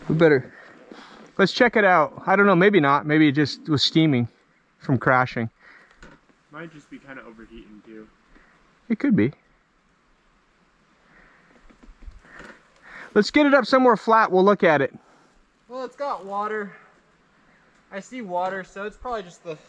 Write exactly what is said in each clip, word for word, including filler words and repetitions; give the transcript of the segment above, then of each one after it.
We better, let's check it out. I don't know, maybe not. Maybe it just was steaming from crashing. Might just be kind of overheating too. It could be. Let's get it up somewhere flat. We'll look at it. Well, it's got water. I see water, so it's probably just the...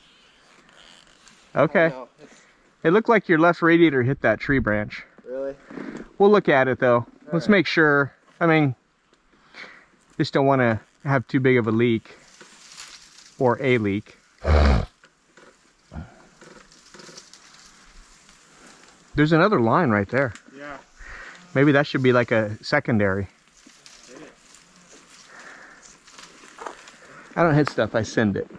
Okay. It looked like your left radiator hit that tree branch. Really? We'll look at it though. All Let's right. make sure. I mean, just don't want to have too big of a leak or a leak. There's another line right there. Yeah. Maybe that should be like a secondary. I don't hit stuff, I send it.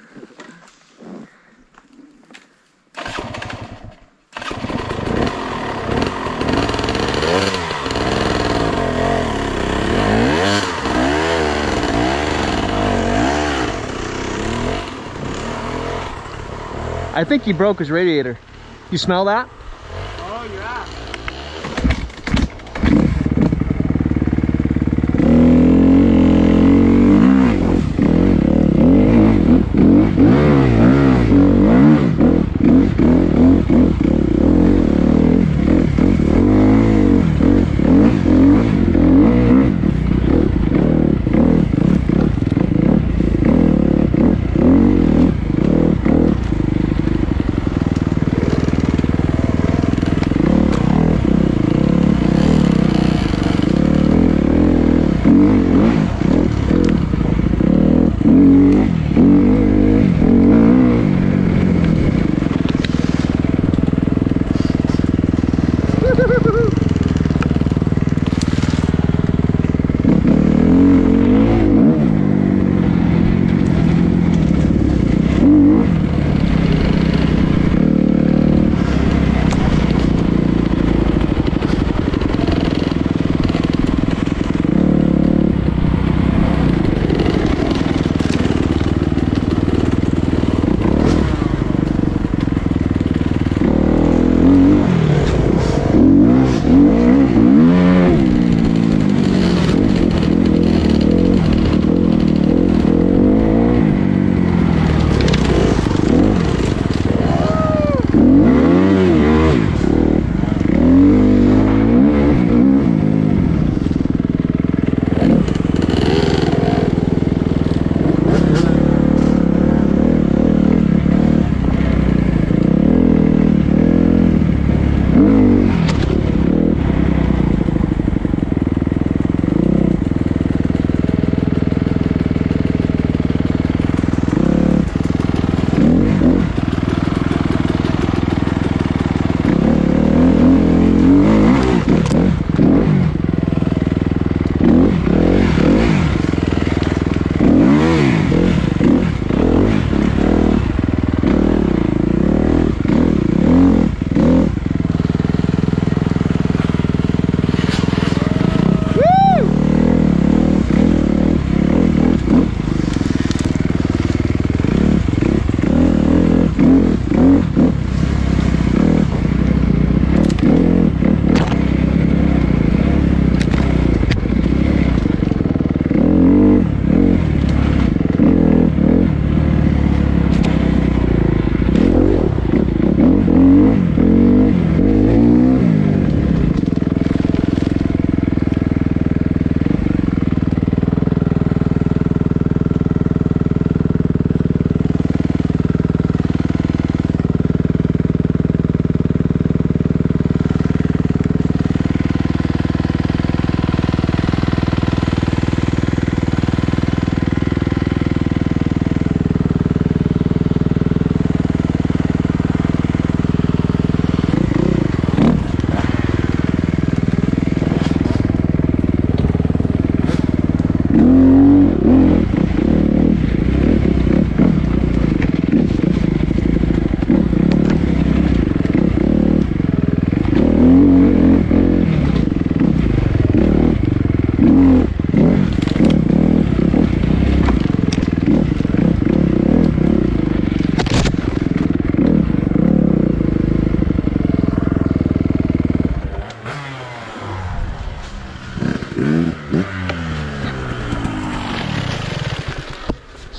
I think he broke his radiator. You smell that? Oh, yeah.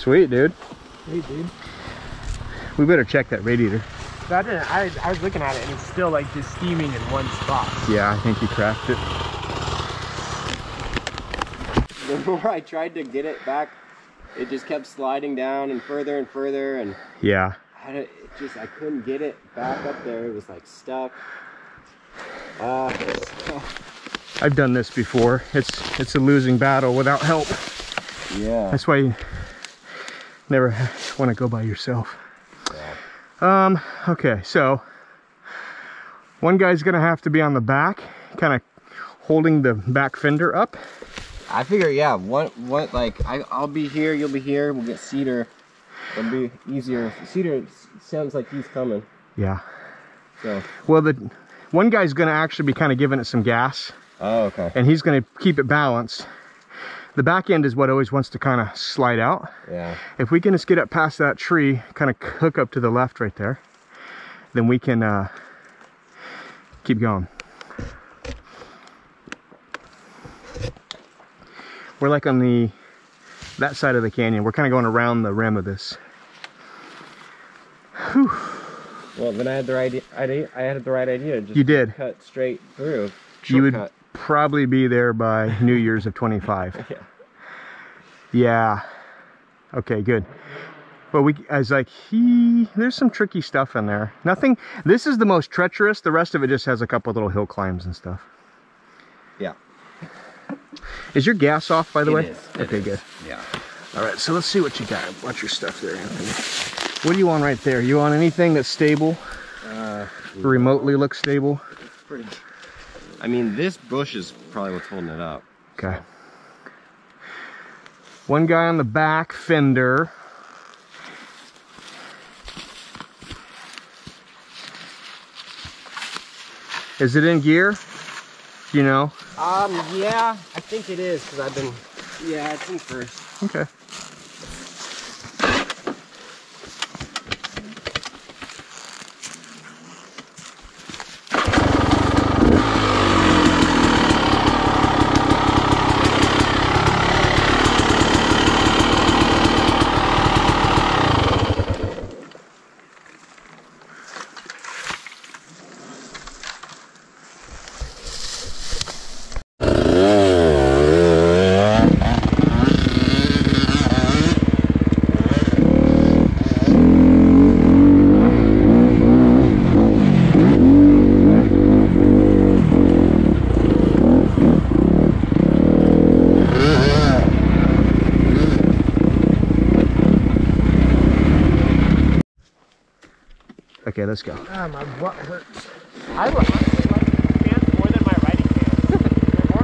Sweet, dude. Hey, dude. We better check that radiator. That didn't, I, I was looking at it and it's still like just steaming in one spot. Yeah, I think you cracked it. The more I tried to get it back, it just kept sliding down and further and further, and Yeah. I, it just I couldn't get it back up there. It was like stuck. Uh, so, I've done this before. It's it's a losing battle without help. yeah. That's why you never want to go by yourself. Um, okay, so one guy's gonna have to be on the back, kind of holding the back fender up. I figure, yeah. What what like I I'll be here, you'll be here. We'll get Cedar. It'll be easier. Cedar sounds like he's coming. Yeah. So. Well, the one guy's gonna actually be kind of giving it some gas, Oh, okay. and he's gonna keep it balanced. The back end is what always wants to kind of slide out. Yeah. If we can just get up past that tree, kind of hook up to the left right there, then we can uh, keep going. We're like on the that side of the canyon. We're kind of going around the rim of this. Whew. Well, then I had the right idea. I had the right idea. Just You did. cut straight through. You would Shortcut. probably be there by New Year's of twenty-five. Yeah. Yeah. Okay, good. But we, I was like, he, there's some tricky stuff in there. Nothing, this is the most treacherous. The rest of it just has a couple little hill climbs and stuff. Yeah. Is your gas off, by the It way? is, it Okay, is. good. Yeah. All right, so let's see what you got. Watch your stuff there, Anthony. What do you want right there? You want anything that's stable? Uh, Remotely looks stable? pretty. I mean, this bush is probably what's holding it up. Okay. One guy on the back fender. Is it in gear? Do you know? Um, yeah, I think it is because I've been. Yeah, it's in first. Okay. Okay, let's go. Ah, my butt hurts. I would honestly like these pants more than my riding pants. They're more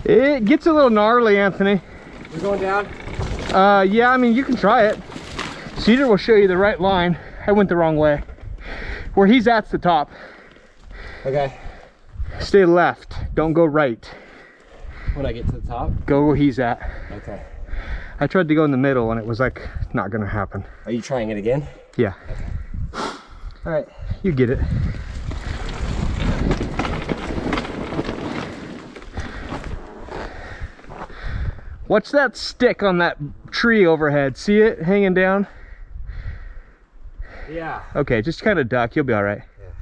It gets a little gnarly, Anthony. We're going down? Uh, yeah, I mean, you can try it. Cedar will show you the right line. I went the wrong way. Where he's at's the top. Okay. Stay left. Don't go right. When I get to the top? Go where he's at. Okay. I tried to go in the middle and it was like not gonna happen. Are you trying it again? Yeah. All right. You get it. What's that stick on that tree overhead? See it hanging down? Yeah. Okay, just kind of duck. You'll be all right.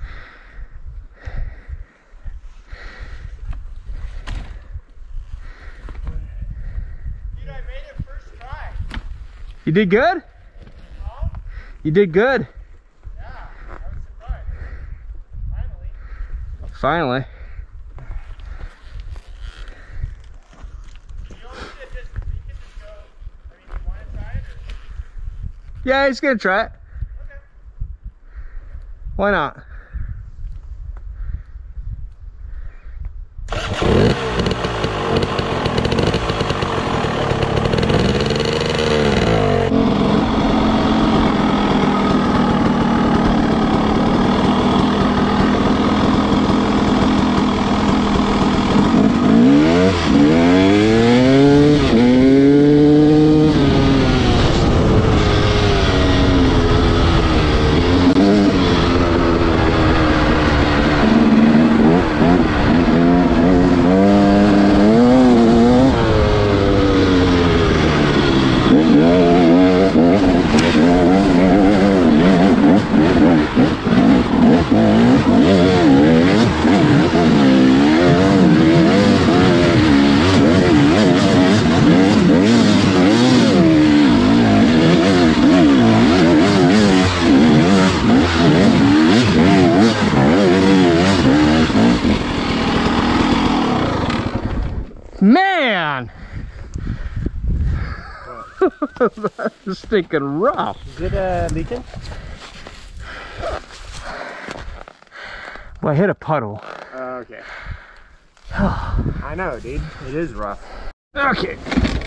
Dude, I made it first try. You did good? Oh? You did good. Yeah, I was surprised. Finally. Finally. You don't need to just, you can just go. I mean, you want to try it or? Yeah, he's gonna try it. Okay. Why not? Man! That's stinking rough. Is it uh, leaking? Well, I hit a puddle. Uh, okay. I know, dude. It is rough. Okay.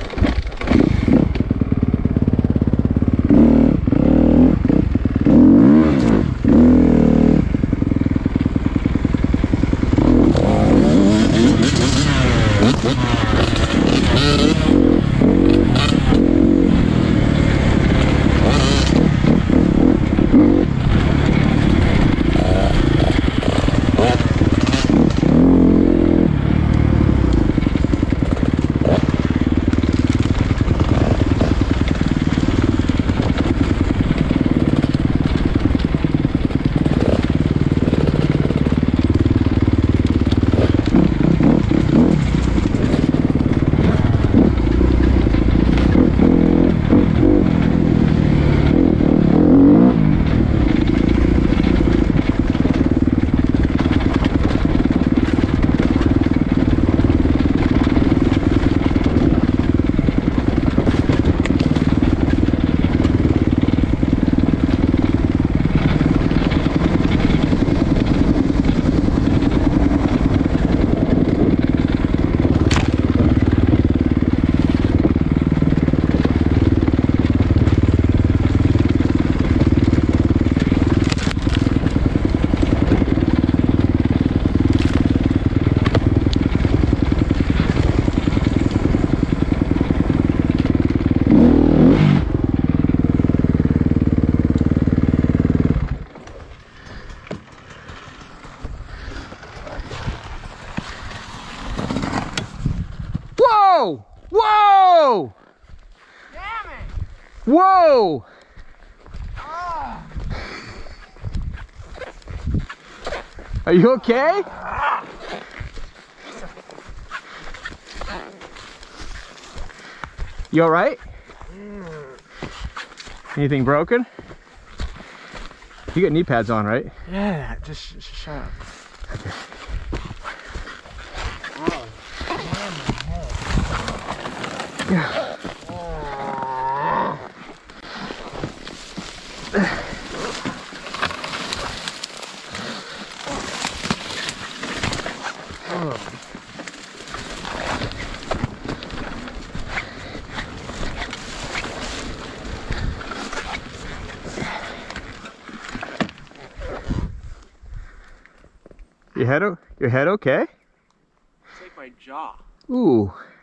Whoa! Whoa! Damn it! Whoa! Ah! Are you okay? You all right? Anything broken? You got knee pads on, right? Yeah, just, just shut up. Okay. Oh, damn my head. Yeah. Your head, o- your head okay? It's like my jaw. Ooh.